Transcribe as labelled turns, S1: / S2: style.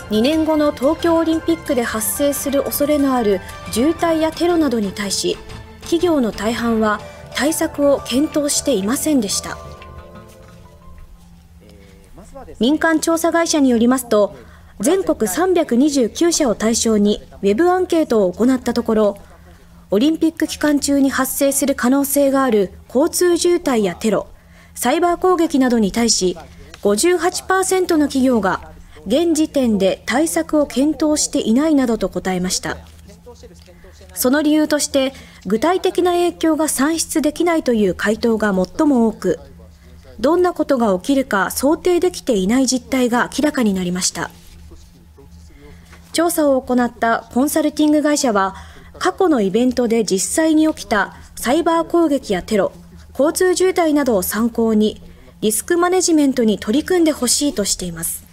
S1: 2年後の東京オリンピックで発生する恐れのある渋滞やテロなどに対し、企業の大半は対策を検討していませんでした。民間調査会社によりますと、全国329社を対象にウェブアンケートを行ったところ、オリンピック期間中に発生する可能性がある交通渋滞やテロ、サイバー攻撃などに対し、58% の企業が現時点で対策を検討していないなどと答えました。その理由として、具体的な影響が算出できないという回答が最も多く、どんなことが起きるか想定できていない実態が明らかになりました。調査を行ったコンサルティング会社は、過去のイベントで実際に起きたサイバー攻撃やテロ、交通渋滞などを参考に、リスクマネジメントに取り組んでほしいとしています。